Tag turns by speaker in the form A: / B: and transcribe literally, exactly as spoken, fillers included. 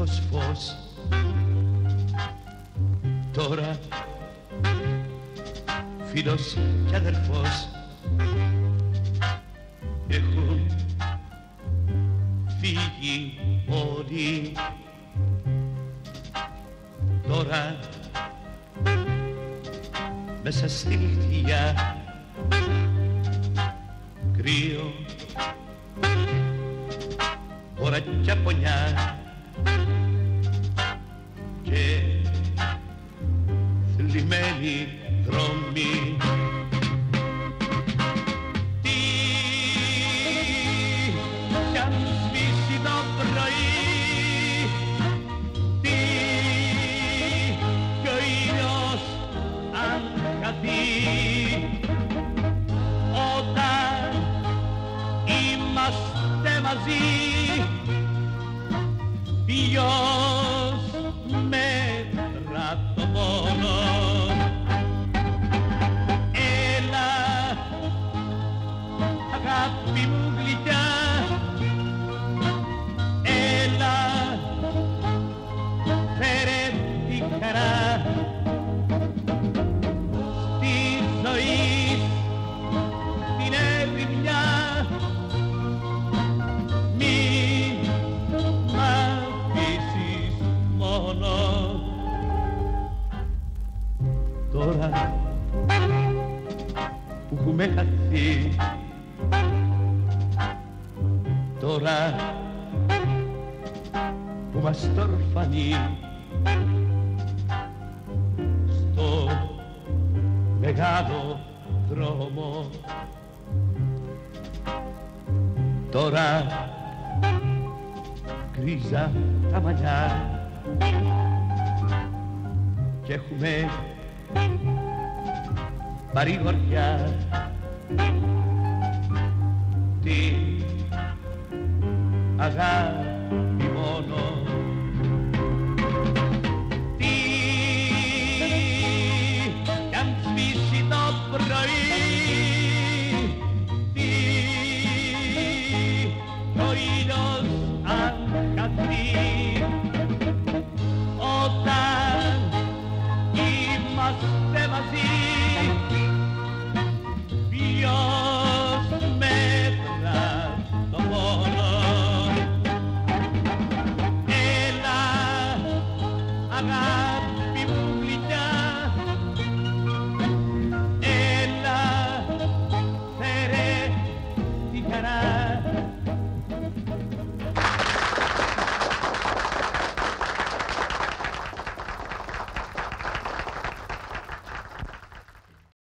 A: δίχως φως. Τώρα φίλος και αδερφός έχουν φύγει όλοι. Τώρα μέσα στη νυχτιά κρύο, ώρα κι απονιά και θλιμμένοι δρόμοι. Τι κι αν σβήσει το πρωί, τι κι ο ήλιος αν χαθεί, όταν είμαστε μαζί ποιος μέτρα το πόνο. Έλα αγάπη μου γλυκιά, έλα φέρε τη χαρά στη ζωή, στην ερημιά. Μη μ' αφήσεις μόνο. Τώρα που έχουμε χαθεί, τώρα που μας τορφανεί στο μεγάλο δρόμο, τώρα γκρίζα τα μαλλιά κι έχουμε παρηγοριά την αγάπη μόνο. Τι κι αν σβήσει το πρωί, τι ο ήλιος αν χαθεί, όταν είμαστε μαζί